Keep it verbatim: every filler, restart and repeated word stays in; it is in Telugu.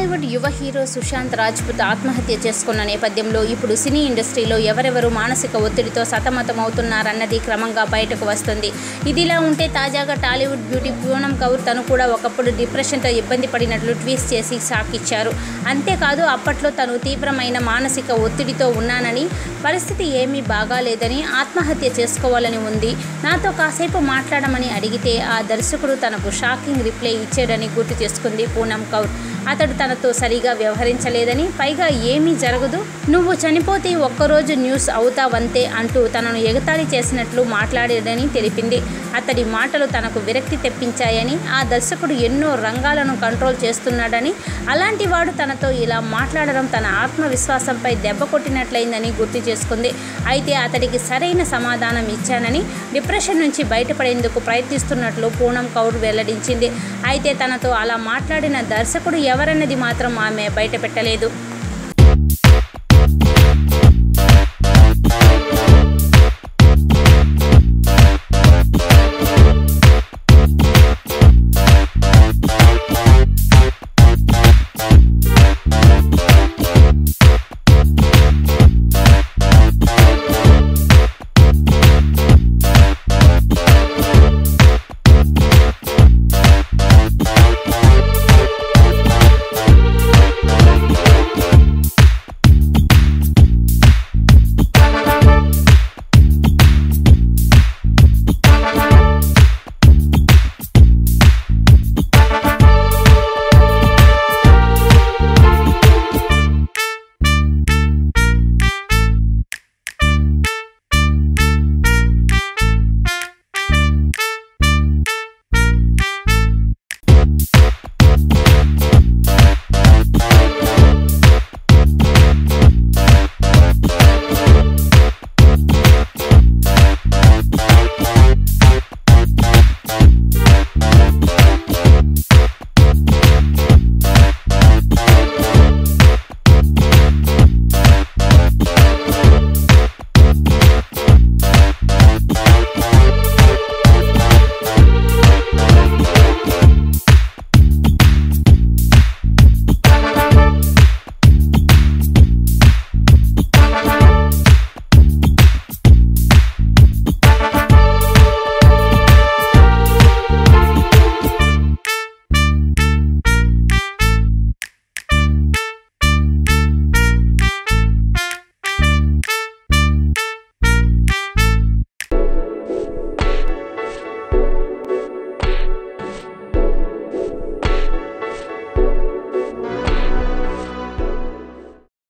టాలీవుడ్ యువ హీరో సుశాంత్ రాజ్పుత్ ఆత్మహత్య చేసుకున్న నేపథ్యంలో ఇప్పుడు సినీ ఇండస్ట్రీలో ఎవరెవరు మానసిక ఒత్తిడితో సతమతమవుతున్నారన్నది క్రమంగా బయటకు వస్తుంది. ఇదిలా ఉంటే తాజాగా టాలీవుడ్ బ్యూటీ పూనమ్ కౌర్ తను కూడా ఒకప్పుడు డిప్రెషన్తో ఇబ్బంది పడినట్లు ట్వీట్ చేసి షాక్ ఇచ్చారు. అంతేకాదు అప్పట్లో తను తీవ్రమైన మానసిక ఒత్తిడితో ఉన్నానని, పరిస్థితి ఏమీ బాగాలేదని, ఆత్మహత్య చేసుకోవాలని ఉంది, నాతో కాసేపు మాట్లాడమని అడిగితే ఆ దర్శకుడు తనకు షాకింగ్ రిప్లై ఇచ్చాడని గుర్తు చేసుకుంది పూనమ్ కౌర్. అతడు తనతో సరిగా వ్యవహరించలేదని, పైగా ఏమీ జరగదు, నువ్వు చనిపోతే ఒక్కరోజు న్యూస్ అవుతావంతే అంటూ తనను ఎగతాళి చేసినట్లు మాట్లాడాడని తెలిపింది. అతడి మాటలు తనకు విరక్తి తెప్పించాయని, ఆ దర్శకుడు ఎన్నో రంగాలను కంట్రోల్ చేస్తున్నాడని, అలాంటి వాడు తనతో ఇలా మాట్లాడడం తన ఆత్మవిశ్వాసంపై దెబ్బ కొట్టినట్లయిందని గుర్తు చేసుకుంది. అయితే అతడికి సరైన సమాధానం ఇచ్చానని, డిప్రెషన్ నుంచి బయటపడేందుకు ప్రయత్నిస్తున్నట్లు పూనమ్ కౌర్ వెల్లడించింది. అయితే తనతో అలా మాట్లాడిన దర్శకుడు ఎవరన్నది మాత్రం ఆమె బయటపెట్టలేదు.